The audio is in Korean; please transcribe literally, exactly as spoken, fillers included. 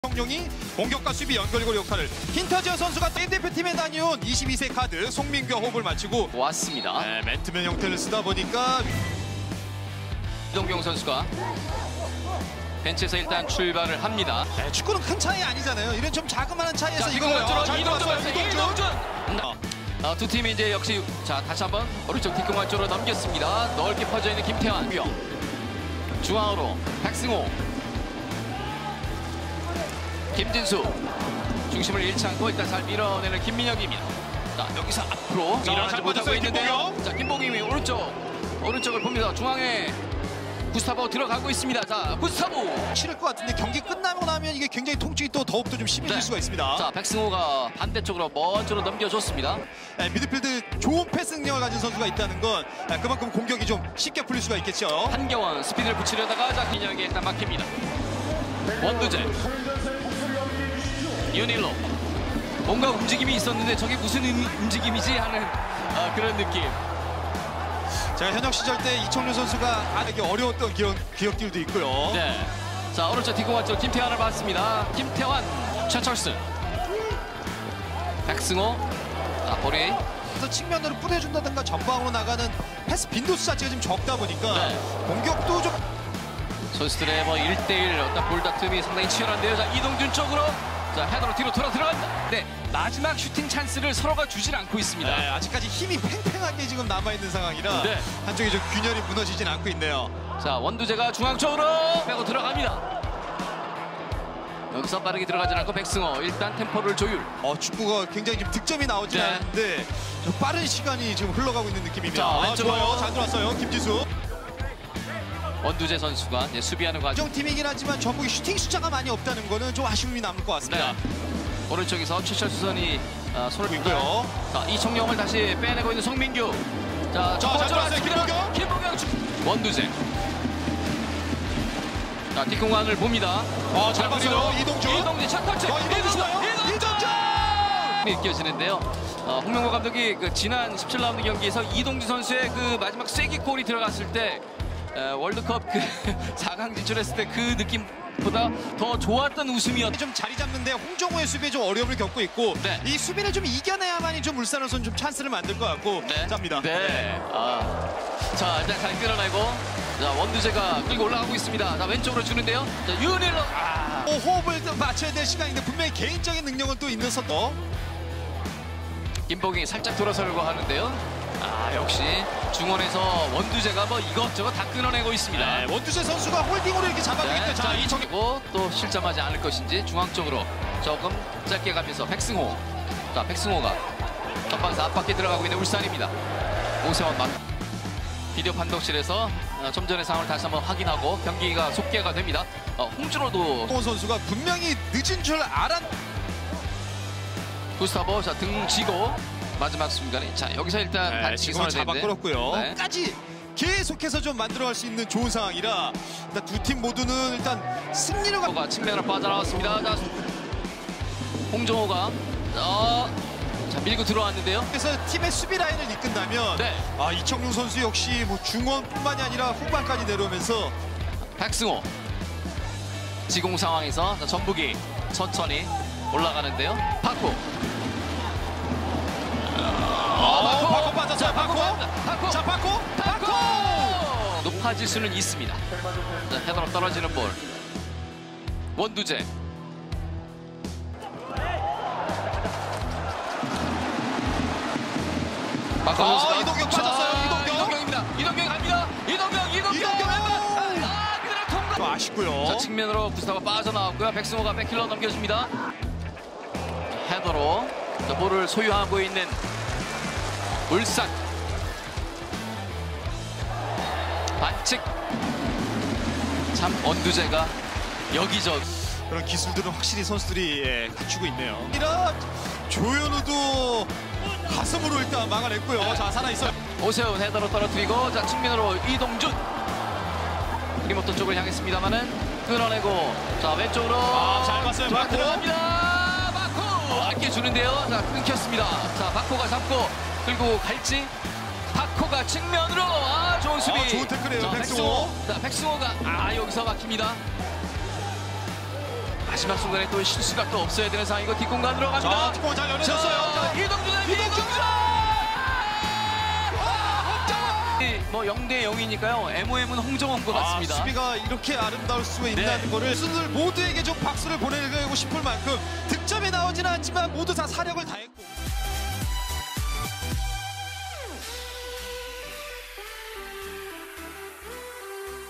성룡이 공격과 수비 연결고리 역할을 킨타지아 선수가 대표팀에 다녀온 이십이 세 카드 송민규와 호흡을 맞추고 왔습니다. 네, 맨투맨 형태를 쓰다 보니까 이동경 선수가 벤치에서 일단 출발을 합니다. 네, 축구는 큰 차이 아니잖아요. 이런 좀 자그마한 차이에서 자, 이걸 이동준, 잘 이동준, 들어갔어요. 이동준. 이동준. 어. 어, 두 팀이 이제 역시 자 다시 한번 오른쪽 뒷공간 쪽으로 넘겼습니다. 넓게 퍼져 있는 김태환, 명 중앙으로 백승호, 김진수 중심을 잃지 않고 일단 잘 밀어내는 김민혁입니다. 자 여기서 앞으로 밀어내지 못하고 있는데요. 자 김봉임이 오른쪽 오른쪽을 봅니다. 중앙에 구스타보 들어가고 있습니다. 자 구스타보 치를 것 같은데 경기 끝나고 나면 이게 굉장히 통증이 또 더욱더 좀 심해질 네. 수가 있습니다. 자 백승호가 반대쪽으로 먼저로 넘겨줬습니다. 네, 미드필드 좋은 패스 능력을 가진 선수가 있다는 건 네, 그만큼 공격이 좀 쉽게 풀릴 수가 있겠죠. 한경원 스피드를 붙이려다가 자 민혁이 일단 막힙니다. 원두재, 윤일로 뭔가 움직임이 있었는데 저게 무슨 음, 움직임이지 하는 어, 그런 느낌. 제가 현역 시절 때 이청용 선수가 되게 어려웠던 기억, 기억들도 있고요. 네. 자 오른쪽 뒷공간 쪽 김태환을 봤습니다. 김태환, 최철수, 백승호, 자 볼이 그래서 측면으로 뿌려준다든가 전방으로 나가는 패스 빈도수 자체가 좀 적다 보니까 네. 공격도 좀 선수들의 뭐 일 대 일 어떤 볼다툼이 상당히 치열한데요. 자 이동준 쪽으로 자 헤더로 뒤로 돌아 들어간다. 네 마지막 슈팅 찬스를 서로가 주질 않고 있습니다. 네, 아직까지 힘이 팽팽하게 지금 남아있는 상황이라 네. 한쪽이 좀 균열이 무너지진 않고 있네요. 자 원두재가 중앙 쪽으로 빼고 들어갑니다. 여기서 빠르게 들어가지 않고 백승호 일단 템포를 조율. 어, 축구가 굉장히 지금 득점이 나오진 네. 않는데 좀 빠른 시간이 지금 흘러가고 있는 느낌입니다. 자, 아, 왼쪽으로. 좋아요. 잘 들어왔어요. 김지수. 원두재 선수가 이제 수비하는 과정. 정팀이긴 하지만 전북이 슈팅 숫자가 많이 없다는 거는 좀 아쉬움이 남을 것 같습니다. 네. 오른쪽에서 최철수 선이 어, 손을 있고요. 자 이청용을 다시 빼내고 있는 송민규. 자, 자, 잘 들어왔어요. 김보경. 김보경 주... 원두재. 자 뒷공간을 봅니다. 어, 잘 자, 봤어요. 그리고 이동준. 이동준 첫 터치. 어, 이동준. 이동준. 느껴지는데요. 어, 홍명보 감독이 그 지난 십칠 라운드 경기에서 이동준 선수의 그 마지막 쐐기골이 들어갔을 때 에, 월드컵 그 사 강 진출했을 때 그 느낌보다 더 좋았던 웃음이었죠. 좀 자리 잡는데 홍정호의 수비에 좀 어려움을 겪고 있고 네. 이 수비를 좀 이겨내야만이 좀 울산으로서는 좀 찬스를 만들 것 같고 네. 잡니다. 네. 아. 자 일단 잘 끌어내고 자 원두재가 끌고 올라가고 있습니다. 자 왼쪽으로 주는데요. 자 윤일로 아. 어, 호흡을 좀 맞춰야 될 시간인데 분명히 개인적인 능력은 또 있는 선도. 김봉이 살짝 돌아서려고 하는데요. 아 역시 중원에서 원두재가 뭐 이것저것 다 끊어내고 있습니다. 네, 원두재 선수가 홀딩으로 이렇게 잡아주기 때문에 네, 자 이쪽이고 또 실점하지 않을 것인지 중앙 쪽으로 조금 짧게 가면서 백승호. 자 백승호가 전방에서 앞바퀴 들어가고 있는 울산입니다. 오세원 막 비디오 판독실에서 어, 좀 전의 상황을 다시 한번 확인하고 경기가 속개가 됩니다. 어, 홍준호도 홍 선수가 분명히 늦은 줄 알았. 구스타보 자 등 쥐고 마지막 순간에 자 여기서 일단 네, 반칙이 지금은 잡아 선언되는데 끌었고요. 네. 까지 계속해서 좀 만들어갈 수 있는 좋은 상황이라 일단 두 팀 모두는 일단 승리를 가. 가 측면으로 빠져나왔습니다. 자, 홍정호가 어, 자 밀고 들어왔는데요. 그래서 팀의 수비 라인을 이끈다면 네. 아 이청용 선수 역시 뭐 중원뿐만이 아니라 후반까지 내려오면서 백승호 지공 상황에서 자, 전북이 천천히 올라가는데요. 파코. 아, 바코 바코 빠졌어요. 자, 바코. 파코. 자 바코 바코. 높아질 수는 있습니다. 자, 헤더로 떨어지는 볼. 원두재. 박호 아, 선수가 이동경 자, 빠졌어요. 이동경. 이동경입니다. 이동경 갑니다. 이동경, 이동경. 이동경. 아, 그대로 통과. 좀 아쉽고요. 자, 측면으로 구스타가 빠져나왔고요. 백승호가 백킬러 넘겨줍니다. 헤더로 자, 볼을 소유하고 있는 울산. 반칙. 참 원두재가 여기저기. 그런 기술들은 확실히 선수들이 예, 갖추고 있네요. 이라 조현우도 가슴으로 일단 막아냈고요. 네. 자 살아있어요. 오세훈 헤더로 떨어뜨리고 자 측면으로 이동준. 리모터 쪽을 향했습니다만은 끊어내고 자 왼쪽으로 아, 잘 봤어요. 자, 바코. 들어갑니다. 바코 아껴 주는데요. 자 끊겼습니다. 자 바코가 잡고 끌고 갈지. 바코가 측면으로 아 좋은 수비. 아, 좋은 태클이에요, 자, 백승호. 자 백승호가 아 여기서 막힙니다. 마지막 순간에 또 실수가 또 없어야 되는 상황이고 뒷공간으로 자, 갑니다. 뒷공간 잘 열어줬어요. 자, 이동준의 이동준! 뭐 영 대 영이니까요. 엠오엠은 홍정원 것 같습니다. 아, 수비가 이렇게 아름다울 수 있다는 네. 거를 선수들 모두에게 좀 박수를 보내고 싶을 만큼 득점이 나오지는 않지만 모두 다 사력을 다했고